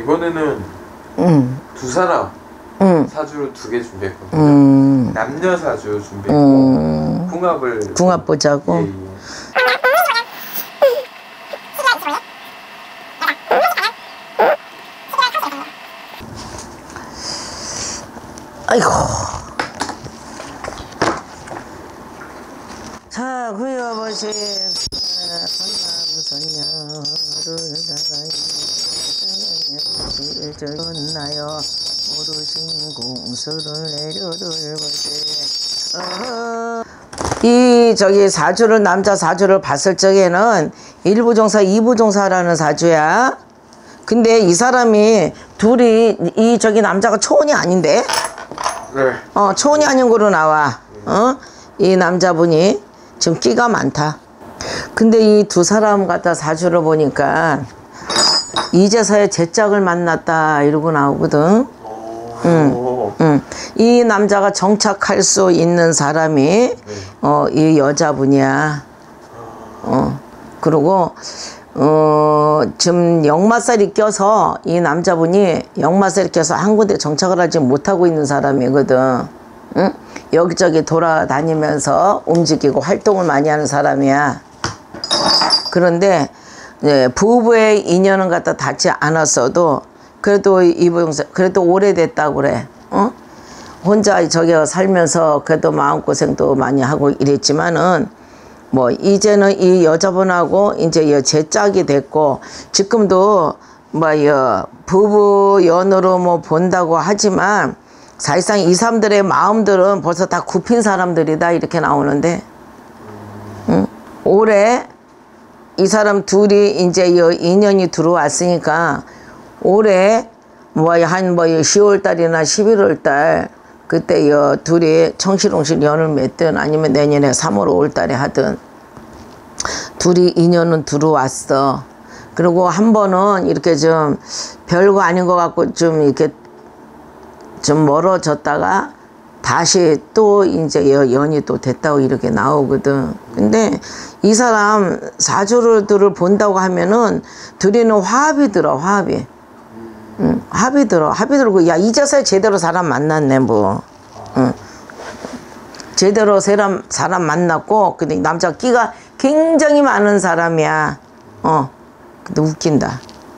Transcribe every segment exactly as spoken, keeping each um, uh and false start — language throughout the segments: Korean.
이번에는 음. 두 사람 음. 사주를 두 개 준비했거든요. 음. 남녀 사주 준비했고 음. 궁합을 궁합 보자고. 예, 예. 아이고. 자, 구여보시 나요 모르신 공수를 내려둘 것이 이 저기 사주를 남자 사주를 봤을 적에는 일부종사 이부종사라는 사주야. 근데 이 사람이 둘이 이 저기 남자가 초혼이 아닌데? 네. 어, 초혼이 아닌 거로 나와. 어? 이 남자분이 지금 끼가 많다. 근데 이 두 사람 갖다 사주를 보니까 이제서야 제 짝을 만났다 이러고 나오거든. 응, 응. 이 남자가 정착할 수 있는 사람이 네. 어, 이 여자분이야. 어, 그리고 어, 지금 역마살이 껴서 이 남자분이 역마살이 껴서 한 군데 정착을 하지 못하고 있는 사람이거든. 응? 여기저기 돌아다니면서 움직이고 활동을 많이 하는 사람이야. 그런데 예, 부부의 인연은 갖다 닿지 않았어도 그래도 이부종사 그래도 오래됐다고 그래. 어? 혼자 저기 살면서 그래도 마음고생도 많이 하고 이랬지만은 뭐 이제는 이 여자분하고 이제 제 짝이 됐고 지금도 뭐 부부 연으로 뭐 본다고 하지만 사실상 이 사람들의 마음들은 벌써 다 굽힌 사람들이다 이렇게 나오는데 응? 올해 이 사람 둘이 이제 인연이 들어왔으니까 올해 뭐 한 뭐 시월 달이나 십일월 달 그때 여 둘이 청실홍실 연을 맺든 아니면 내년에 삼월 오월 달에 하든 둘이 인연은 들어왔어. 그리고 한 번은 이렇게 좀 별거 아닌 것 같고 좀 이렇게 좀 멀어졌다가 다시 또 이제 연이 또 됐다고 이렇게 나오거든. 근데 이 사람 사주들을 본다고 하면은 둘이는 화합이 들어, 화합이. 응, 합이 들어, 합이 들고, 야, 이제서야 제대로 사람 만났네, 뭐. 응. 제대로 사람, 사람 만났고, 근데 남자 끼가 굉장히 많은 사람이야. 어. 근데 웃긴다.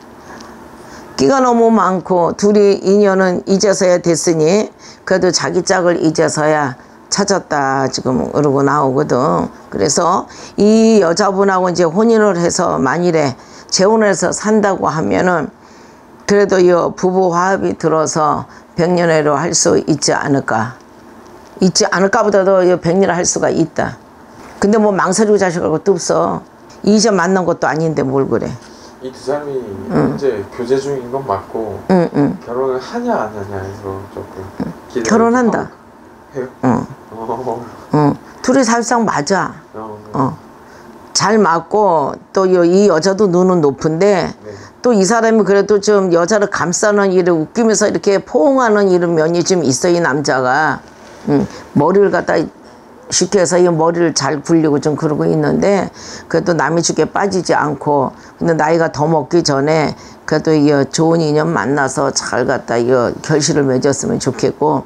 끼가 너무 많고, 둘이 인연은 이제서야 됐으니, 그래도 자기 짝을 이제서야 찾았다, 지금, 그러고 나오거든. 그래서 이 여자분하고 이제 혼인을 해서 만일에 재혼을 해서 산다고 하면은, 그래도 이 부부 화합이 들어서 백년회로 할 수 있지 않을까. 있지 않을까 보다도 백년을 할 수가 있다. 근데 뭐 망설이고 자식할 것도 없어. 이제 만난 것도 아닌데 뭘 그래. 이 두 사람이 응. 현재 교제 중인 건 맞고 응, 응. 결혼을 하냐 안 하냐 해서 조금 응. 결혼한다. 해요? 응. 어. 응. 둘이 사실상 맞아. 어. 어. 잘 맞고 또 이 여자도 눈은 높은데 네. 또 이 사람이 그래도 좀 여자를 감싸는 일을 웃기면서 이렇게 포옹하는 이런 면이 좀 있어. 이 남자가 응. 머리를 갖다 쉽게 해서 이 머리를 잘 굴리고 좀 그러고 있는데 그래도 남의 죽에 빠지지 않고 근데 나이가 더 먹기 전에 그래도 이 좋은 인연 만나서 잘 갖다 이 결실을 맺었으면 좋겠고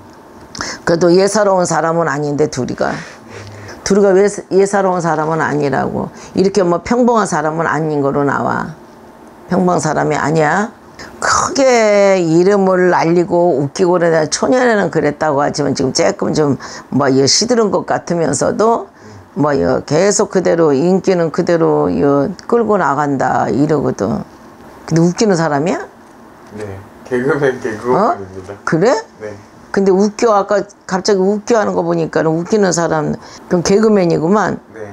그래도 예사로운 사람은 아닌데 둘이가 둘이가 왜 예사로운 사람은 아니라고 이렇게 뭐 평범한 사람은 아닌 거로 나와. 평범한 사람이 아니야. 크게 이름을 알리고 웃기고 그러다 초년에는 그랬다고 하지만 지금 조금 좀 뭐 시들은 것 같으면서도 뭐 계속 그대로 인기는 그대로 끌고 나간다 이러거든. 근데 웃기는 사람이야? 네, 개그맨 개그맨입니다. 어? 그래? 네. 근데 웃겨 아까 갑자기 웃겨 하는 거 보니까 웃기는 사람 그럼 개그맨이구만. 네.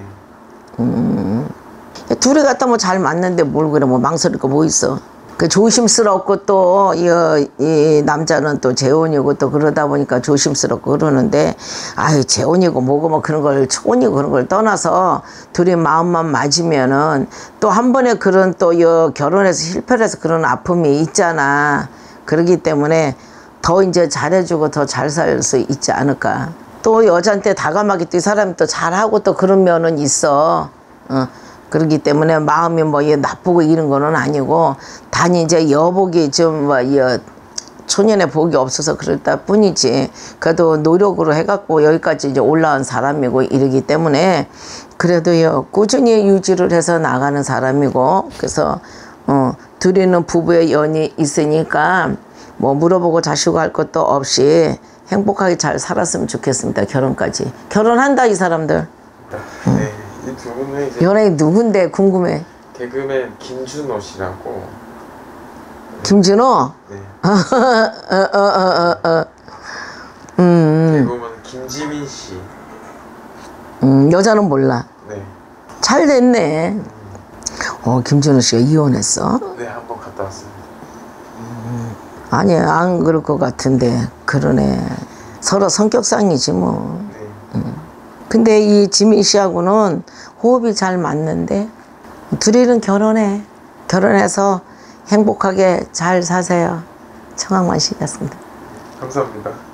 음. 둘이 갖다 뭐 잘 맞는데 뭘 그래 뭐 망설일 거 뭐 있어. 그 조심스럽고 또 이 이 남자는 또 재혼이고 또 그러다 보니까 조심스럽고 그러는데 아유 재혼이고 뭐고 뭐 그런 걸 초혼이고 그런 걸 떠나서 둘이 마음만 맞으면은 또 한 번에 그런 또 이 결혼해서 실패를 해서 그런 아픔이 있잖아. 그러기 때문에 더 이제 잘해주고 더 잘 살 수 있지 않을까. 또 여자한테 다감하게 또 이 사람이 또 잘하고 또 그런 면은 있어. 어. 그렇기 때문에 마음이 뭐 이 나쁘고 이런 거는 아니고 단지 이제 여복이 좀뭐 초년에 복이 없어서 그랬다 뿐이지 그래도 노력으로 해갖고 여기까지 이제 올라온 사람이고 이러기 때문에 그래도요 꾸준히 유지를 해서 나가는 사람이고 그래서 어 둘이는 부부의 연이 있으니까 뭐 물어보고 자시고 할 것도 없이 행복하게 잘 살았으면 좋겠습니다. 결혼까지 결혼한다 이 사람들. 네, 이 두 분은 이제 연예인 누군데 궁금해. 개그맨 김준호 씨라고. 김준호? 네. 어, 어, 어, 어, 어. 음, 개그맨 김지민 씨. 음, 여자는 몰라. 네. 잘 됐네. 어, 김준호 씨가 이혼했어? 네, 한 번 갔다 왔습니다. 아니, 안 그럴 것 같은데. 그러네. 서로 성격상이지, 뭐. 네. 근데 이 지민 씨하고는 호흡이 잘 맞는데, 둘이는 결혼해. 결혼해서 행복하게 잘 사세요. 청학만 씨였습니다. 감사합니다.